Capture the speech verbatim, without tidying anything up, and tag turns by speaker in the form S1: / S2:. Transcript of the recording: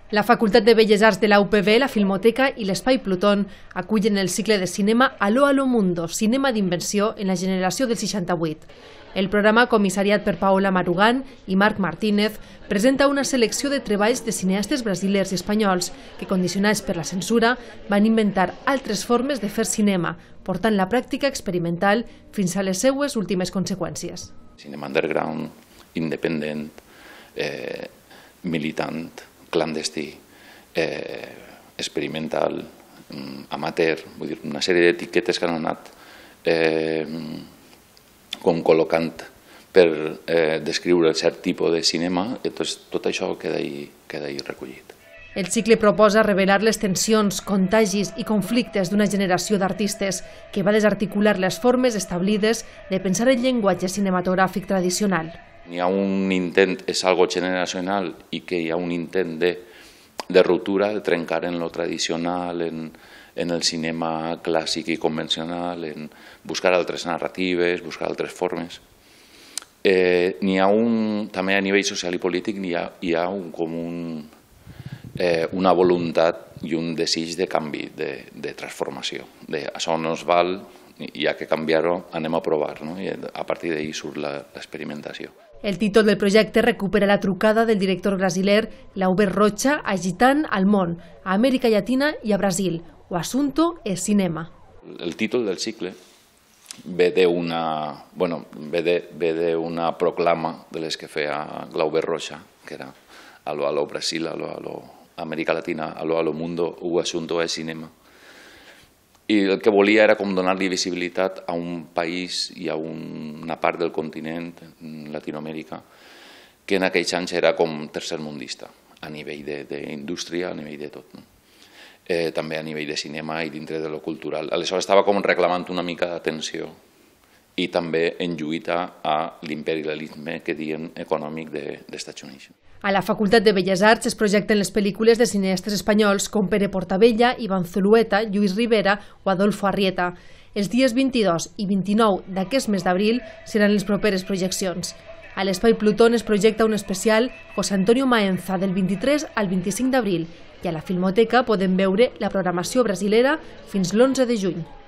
S1: La Facultat de Belles Arts de la U P B, la Filmoteca i l'Espai Plutón acullen el cicle de cinema Aló, Aló Mundo, cinema d'invenció en la generació del seixanta-vuit. El programa, comissariat per Paola Marugan i Marc Martínez, presenta una selecció de treballs de cineastes brasilers i espanyols que, condicionats per la censura, van inventar altres formes de fer cinema, portant la pràctica experimental fins a les seues últimes conseqüències.
S2: Cinema underground, independent, eh, militant, clandestí, eh, experimental, amateur, vull dir, una sèrie d'etiquetes que han anat eh, com col·locant per eh, descriure cert tipus de cinema, i tot això queda ahí, queda ahí recollit.
S1: El cicle proposa revelar les tensions, contagis i conflictes d'una generació d'artistes que va desarticular les formes establides de pensar el llenguatge cinematogràfic tradicional.
S2: Hi ha un intent, és algo generacional, i que hi ha un intent de, de ruptura, de trencar en lo tradicional, en, en el cinema clàssic i convencional, en buscar altres narratives, buscar altres formes. Eh, n'hi ha un, també a nivell social i polític, hi ha, hi ha un, com un, eh, una voluntat i un desig de canvi, de, de transformació. De, això no es val, hi ha que canviar-ho, anem a provar, no? I a partir d'ahí surt l'experimentació.
S1: El títol del projecte recupera la trucada del director brasiler Lauber Rocha agitant al món, a Amèrica Llatina i a Brasil. O asunto és cinema.
S2: El títol del cicle ve d'una bueno, ve d'una proclama de les que feia Glauber Rocha, que era Aló, aló Brasil, aló, aló Amèrica Latina, aló, aló mundo, o asunto és cinema. I el que volia era com donar-li visibilitat a un país i a una part del continent, Latinoamèrica, que en aquells anys era com tercermundista, a nivell d'indústria, a nivell de tot. No? Eh, també a nivell de cinema i dintre de lo cultural. Aleshores estava com reclamant una mica d'atenció i també en lluita a l'imperialisme que diem econòmic dels Estats Units.
S1: A la Facultat de Belles Arts es projecten les pel·lícules de cineastes espanyols com Pere Portabella, Iván Zulueta, Lluís Rivera o Adolfo Arrieta. Els dies vint-i-dos i vint-i-nou d'aquest mes d'abril seran les properes projeccions. A l'Espai Plutón es projecta un especial José Antonio Maenza del vint-i-tres al vint-i-cinc d'abril i a la Filmoteca podem veure la programació brasilera fins l'onze de juny.